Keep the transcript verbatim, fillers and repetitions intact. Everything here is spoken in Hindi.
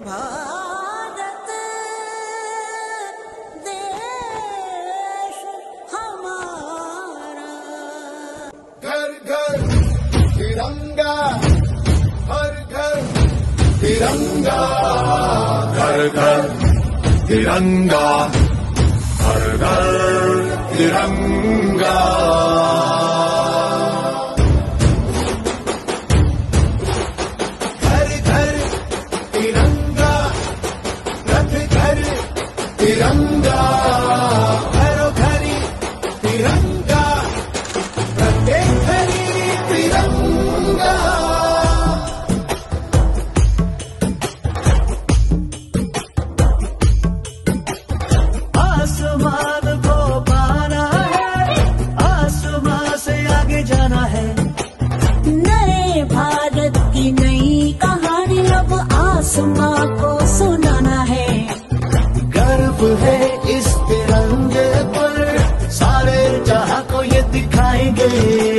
भारत देश हमारा। घर घर तिरंगा, हर घर तिरंगा, घर घर तिरंगा, हर घर तिरंगा। घर घर तिरंगा, रथ घर तिरंगा, घरों घरी तिरंगा, प्रत्येक घरी तिरंगा। आसमान को पाना है, आसमान से आगे जाना है। नए भारत की नई कहानी अब आसमां को सुनाना है। गर्व है इस तिरंगे पर, सारे जहां को ये दिखाएंगे।